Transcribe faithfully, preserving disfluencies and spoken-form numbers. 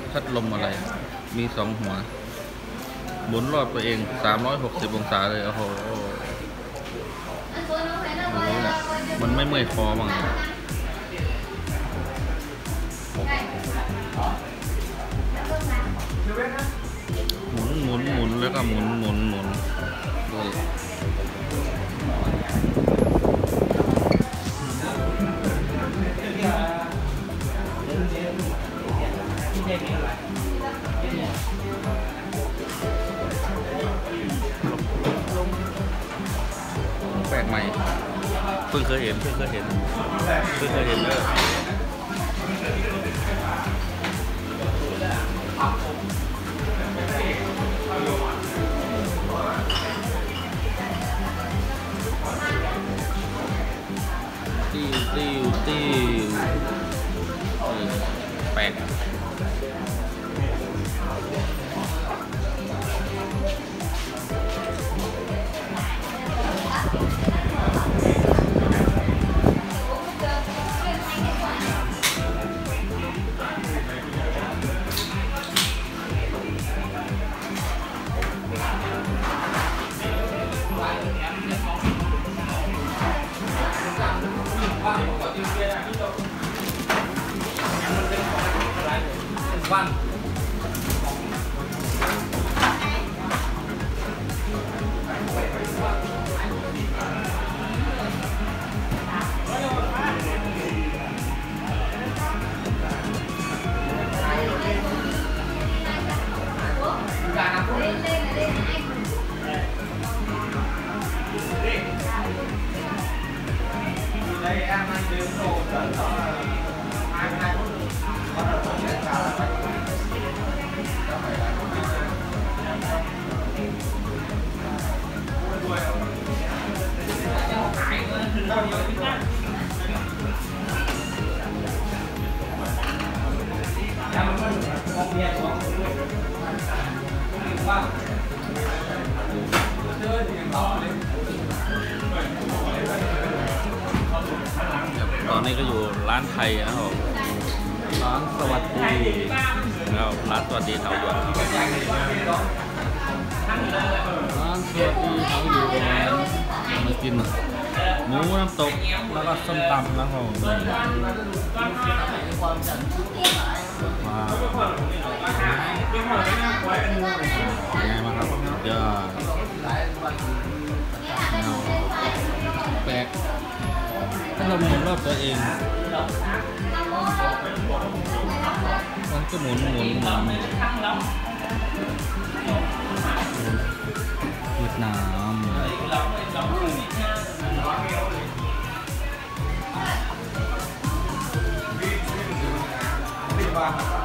พัดลมอะไรมีสองหัวหมุนรอบตัวเองสามร้อยหกสิบองศาเลยโอ้โหนี่แหละมันไม่เมื่อยคอบ้างหมุนหมุนหมุนแล้วก็หมุนหมุนหมุนดูแปลกใหม่เพิ่งเคยเห็นเพิ่งเคยเห็นเพิ่งเคยเห็นเลยติ้วติ้วติ้วแปลกวันตอนนี้ก็อยู่ร้านไทยนะครับร้านสวัสดีแล้วร้านสวัสดีเถาหยวนร้านสวัสดีเถาหยวนมากินหมูน้ำตกแล้วก็ส้มตำนะครับว้าวยังไงบ้างครับเดี๋ยวแปลกถ้าเราหมุนรอบตัวเองมันก็หมุนหมุนหมุนเวียดนาม